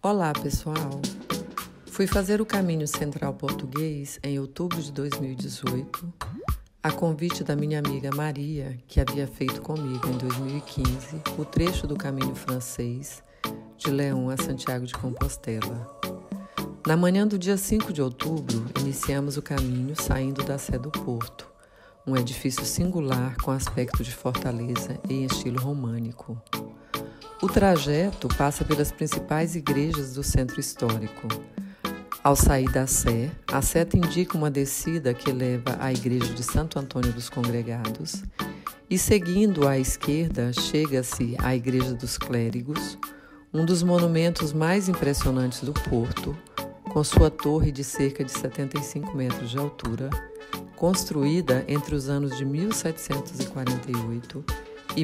Olá, pessoal! Fui fazer o Caminho Central Português em outubro de 2018, a convite da minha amiga Maria, que havia feito comigo em 2015 o trecho do Caminho Francês de León a Santiago de Compostela. Na manhã do dia 5 de outubro, iniciamos o caminho saindo da Sé do Porto, um edifício singular com aspecto de fortaleza em estilo românico. O trajeto passa pelas principais igrejas do centro histórico. Ao sair da Sé, a seta indica uma descida que leva à igreja de Santo Antônio dos Congregados e, seguindo à esquerda, chega-se à Igreja dos Clérigos, um dos monumentos mais impressionantes do Porto, com sua torre de cerca de 75 metros de altura, construída entre os anos de 1748 e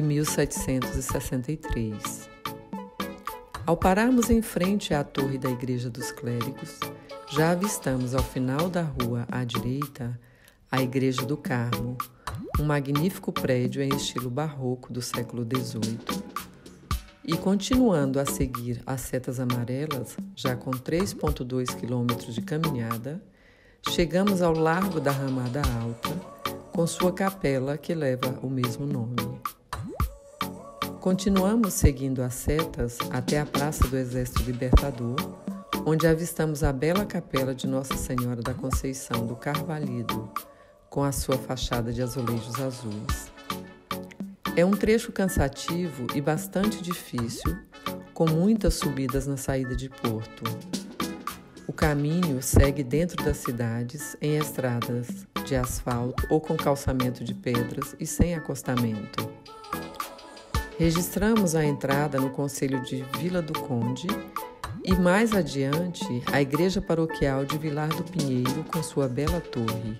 1763. Ao pararmos em frente à torre da Igreja dos Clérigos, já avistamos ao final da rua à direita a Igreja do Carmo, um magnífico prédio em estilo barroco do século XVIII. E continuando a seguir as setas amarelas, já com 3,2 quilômetros de caminhada, chegamos ao Largo da Ramada Alta, com sua capela que leva o mesmo nome. Continuamos seguindo as setas até a Praça do Exército Libertador, onde avistamos a bela capela de Nossa Senhora da Conceição do Carvalhido, com a sua fachada de azulejos azuis. É um trecho cansativo e bastante difícil, com muitas subidas na saída de Porto. O caminho segue dentro das cidades, em estradas de asfalto ou com calçamento de pedras e sem acostamento. Registramos a entrada no concelho de Vila do Conde e, mais adiante, a igreja paroquial de Vilar do Pinheiro com sua bela torre.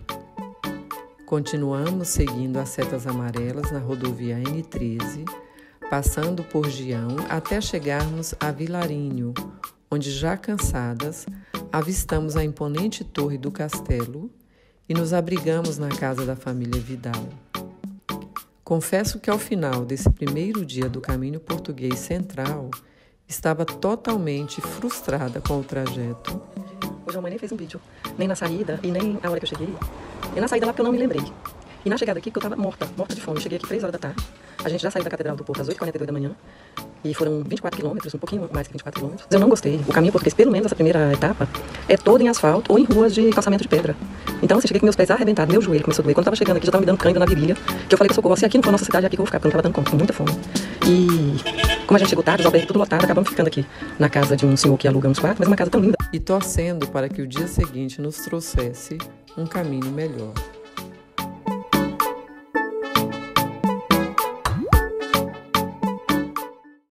Continuamos seguindo as setas amarelas na rodovia N13, passando por Gião até chegarmos a Vilarinho, onde, já cansadas, avistamos a imponente torre do castelo e nos abrigamos na casa da família Vidal. Confesso que ao final desse primeiro dia do Caminho Português Central, estava totalmente frustrada com o trajeto. Hoje a mãe nem fez um vídeo, nem na saída e nem a hora que eu cheguei. E na saída lá porque eu não me lembrei. E na chegada aqui porque eu estava morta de fome. Eu cheguei aqui 3 horas da tarde. A gente já saiu da Catedral do Porto às 8h42 da manhã. E foram 24 quilômetros, um pouquinho mais que 24 quilômetros. Eu não gostei. O Caminho Português, pelo menos essa primeira etapa, é todo em asfalto ou em ruas de calçamento de pedra. Então, assim, cheguei com meus pés arrebentados, meu joelho começou a doer. Quando eu tava chegando aqui, já tava me dando cãibra na virilha. Que eu falei que socorro, se aqui não for nossa cidade, é aqui que eu vou ficar, porque eu não tava dando conta, com muita fome. E como a gente chegou tarde, os albergues tudo lotado, acabamos ficando aqui na casa de um senhor que aluga uns quartos, mas uma casa tão linda. E torcendo para que o dia seguinte nos trouxesse um caminho melhor.